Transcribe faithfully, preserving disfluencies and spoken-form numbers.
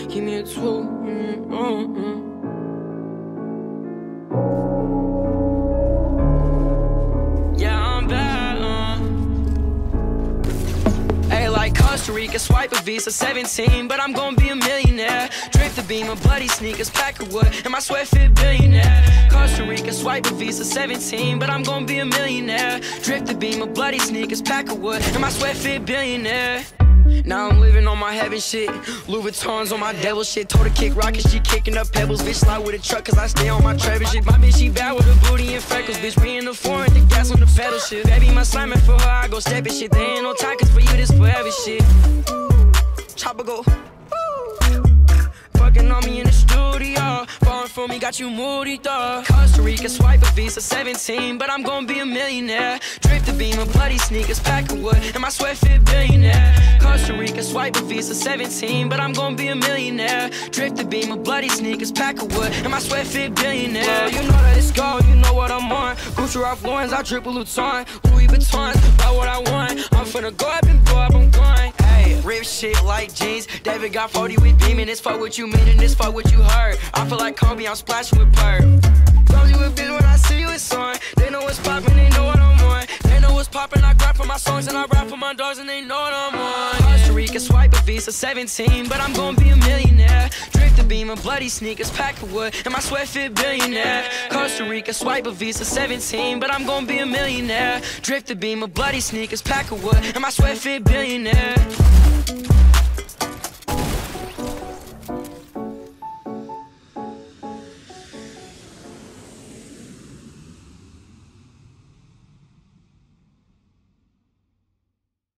give me a two. Mm, mm, mm. Yeah, I'm bad, uh. Hey, like Costa Rica, swipe a Visa, seventeen, but I'm gonna be a millionaire. Drift the beam, of bloody sneakers, pack of wood, and my sweat fit billionaire. Costa Rica, swipe a Visa, seventeen, but I'm gonna be a millionaire. Drift the beam, of bloody sneakers, pack of wood, and my sweat fit billionaire. Now I'm living on my heaven shit. Louis Vuittons on my devil shit. Told her kick rockets, she kicking up pebbles. Bitch slide with a truck cause I stay on my Trevor shit. My bitch she bad with her booty and freckles. Bitch we in the foreign, the gas on the pedal shit. Baby my Simon for her, I go steppin' shit. There ain't no time cause for you this forever shit. Chopper go fucking on me in the studio. Falling for me, got you moody, dog. Costa Rica, swipe a Visa, seventeen, but I'm gonna be a millionaire. Drift the beam, of bloody sneakers, pack of wood, and my sweat fit billionaire. Costa Rica, swipe a Visa, seventeen, but I'm gonna be a millionaire. Drift the beam, of bloody sneakers, pack of wood, and my sweat fit billionaire. Well, you know that it's gold, you know what I'm on. Gucci Ralph Lauren's, I drip a Luton. Louis Vuittons, buy what I want. I'm finna go up and blow up, I'm going. Hey, rip shit like jeans. David got forty with beam, and it's fuck what you mean, and it's fuck what you heard. I feel like Kobe, I'm splashing with perp. Told you a bitch when I see you, it's on. They know what's poppin', they know what I'm on. They know what's poppin', I rap for my songs and I rap for my dogs, and they know what I'm on. Costa Rica, swipe a Visa, seventeen, but I'm gonna be a millionaire. Drift the beam, of bloody sneakers, pack of wood, and my sweat fit billionaire. Costa Rica, swipe a Visa, seventeen, but I'm gonna be a millionaire. Drift the beam, of bloody sneakers, pack of wood, and my sweat fit billionaire.